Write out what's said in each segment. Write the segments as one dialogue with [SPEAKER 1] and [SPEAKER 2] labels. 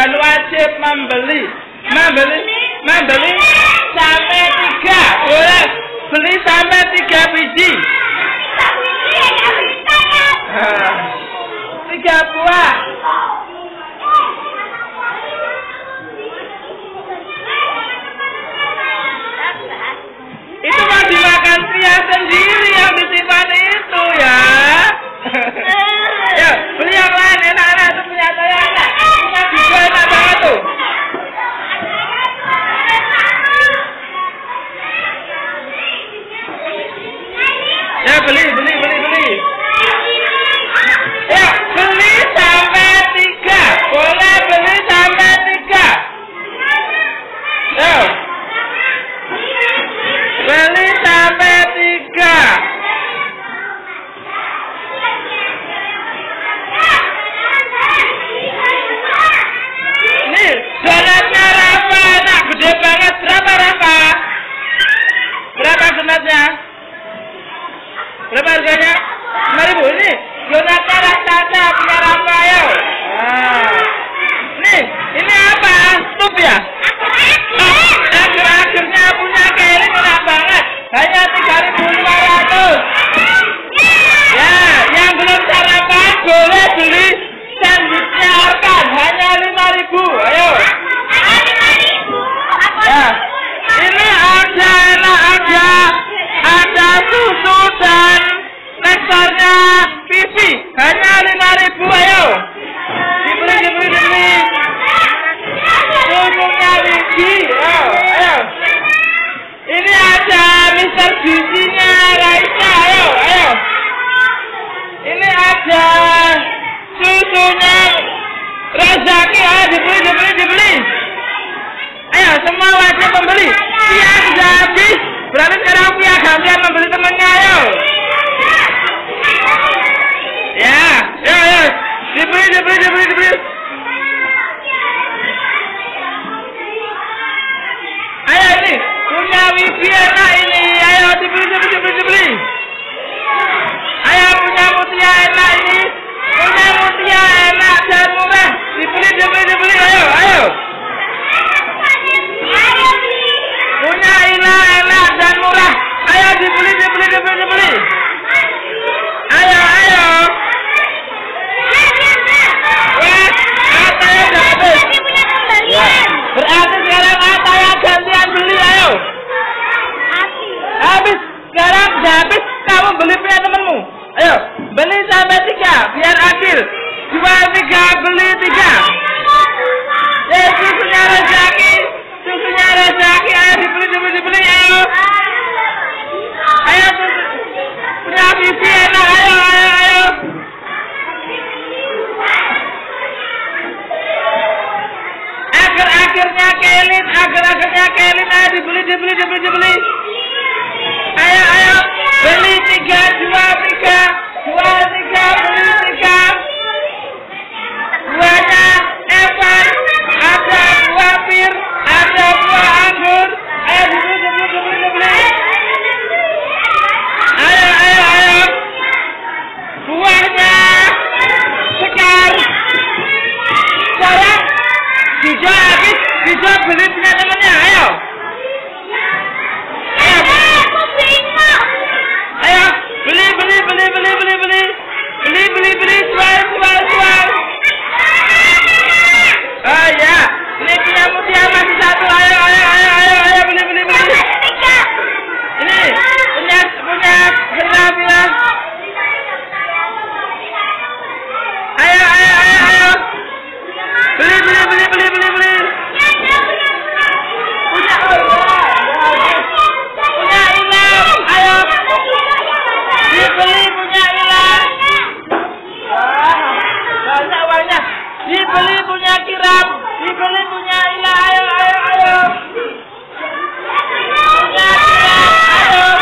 [SPEAKER 1] dan wajib membeli sampai 3. Boleh beli sampai 3 biji. 3 buah. Itu mau dimakan pria sendiri yang disimpan itu ya. Ya, beli yang lain enak-enak itu punya saya enak. Punya juga enak banget tuh. Ya beli. Ya beli sampai 3. Boleh beli sampai 3. Ya. Beli sampai 3. Nih, donatnya Rafa enak, gede banget. Berapa Rafa? Berapa donatnya? Berapa harganya? 5.000. Ini donatnya rasanya punya Rafa ya. Nih, ini apa? Stup ya? Akhir-akhirnya punya Kelly enak banget. Hanya 3.500. Ya, yang belum sarapan boleh beli sandwichnya Arkan. Hanya 5.000. Ayo. Ya, ini ada susu dan nektarnya Vivi. Hanya 5.000. Ayo. Dibeli. Susunya Vivi. Ayo. Ini ada Mr. Gizinya Raisa. Ayo. Ini ada susunya Razaki. Ayo dibeli. Ayo semua wajib membeli. Yang sudah habis berarti sekarang pihak gantian membeli temennya. Ayo. Ya. Dibeli. Ayo ini punya Wifi enak ini. Ayo dibeli. Ayo punya Mutia enak ini. Punya Mutia enak dan murah. Dibeli. Ayo. Punya Ina enak dan murah. Ayo dibeli. Ayo. Wes, Ataya udah habis. Ya. Berarti sekarang Ataya gantian beli. Ayo. Habis. Sekarang udah habis. Kamu beli punya temenmu. Ayo. Beli sampai 3. Biar adil. 2, 3, beli 3. Susunya Rezaki. Ayo dibeli. Ayo punya Vivi enak. Ayo. Akhir-akhirnya Kelin. Ayo dibeli. Ayo. Beli 3, 2, 3. Beli 3. Buahnya Evan. Ada buah pir. Ada buah anggur. Ayo dibeli. Ayo. Buahnya Sekar. Sekarang Dijo habis. Dijo beli punya temennya. Ayo. Beli. Jual. Oh ya, ini punya Mutia masih 1. Ayo beli. Ini punya Hernavia. Ayo. Beli. Punya Ilham. Ayo. Dibeli punya Ilham. Banyak. Dibeli punya Kiram. Dibeli punya Ila. Ayo. Punya Kiram.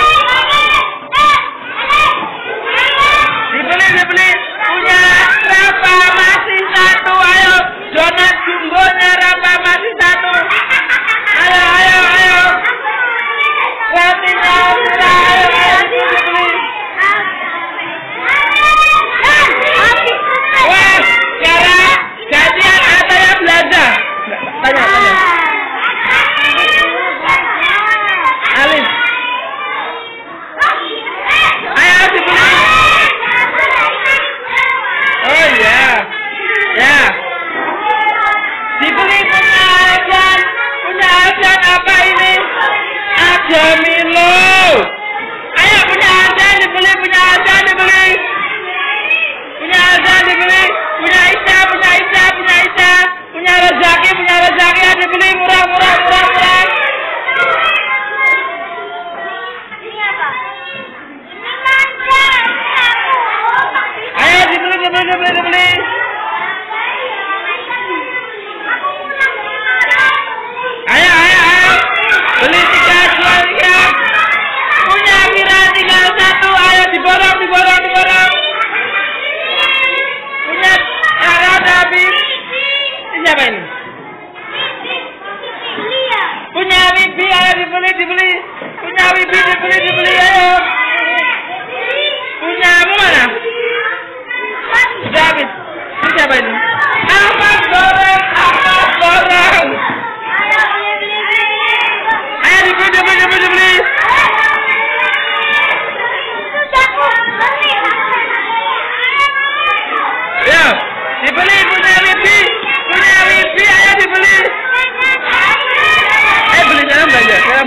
[SPEAKER 1] Ayo. Dibeli. Punya Rafa masih 1. Ayo. Donat jumbonya Rafa masih 1. Ayo. Rotinya Mira. Ayo. Dibeli. Wah, sekarang gantian Ataya belanja.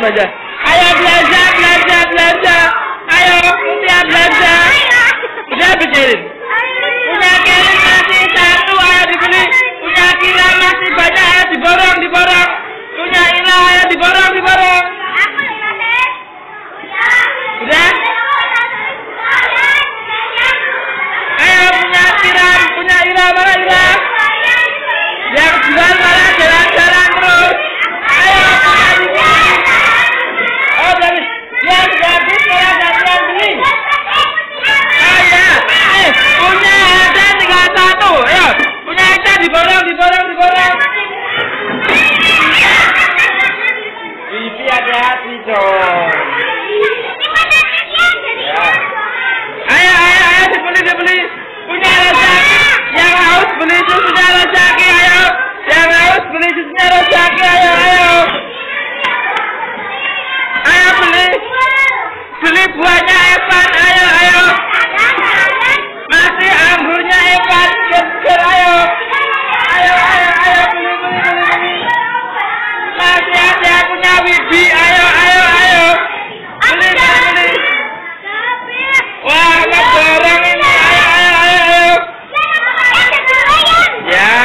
[SPEAKER 1] belanja. Ayo belanja. Ayo Mutia belanja. Udah bikin. Punya Kelin masih 1, ayo dibeli. Punya Kira masih banyak, ayo diborong. Punya Ila, ayo diborong. Udah? Ayo punya Ila, mana Ila? Yang jual malah jalan-jalan terus. Ayo oh jadi yang habis malah gantian beli. Punya ada tinggal 1. Ayo punya ada diborong. Bibi hati-hati dong. Ayo dibeli. Punya rezeki. Yang haus beli susunya rezeki. Ayo. Yang haus beli susunya rezeki. Ayo. Ayo beli buahnya Evan. Ayo. Masih anggurnya Evan. Geger ayo. Ayo beli. Masih ada punya Wibi. Ayo. Beli. Wah, ngeborong ini. Ayo. Ya.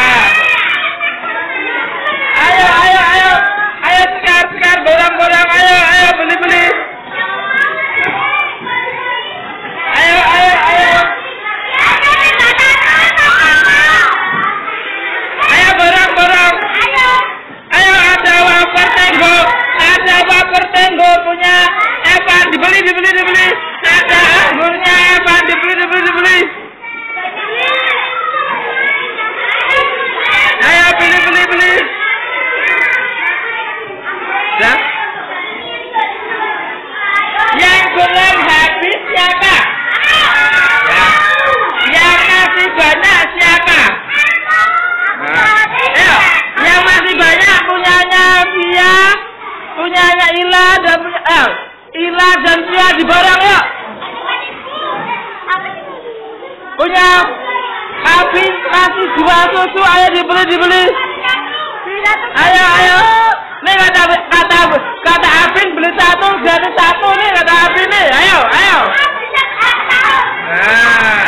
[SPEAKER 1] Ayo sekar borong. Ayo beli. Ayo. Ayo borong. Ayo ada wafer tenggo punya Evan dibeli. Ada anggurnya Evan dibeli. Ayo beli. Dah. Yang belum habis siapa? Ya. Yang masih banyak siapa? Ayo, yang masih banyak punyanya Via, punyanya Ila dan Via diborong yuk. Punya Afin masih 2 susu, ayo dibeli. Ayo. Nih kata Afin beli 1 gratis 1 nih kata Afin nih. Ayo.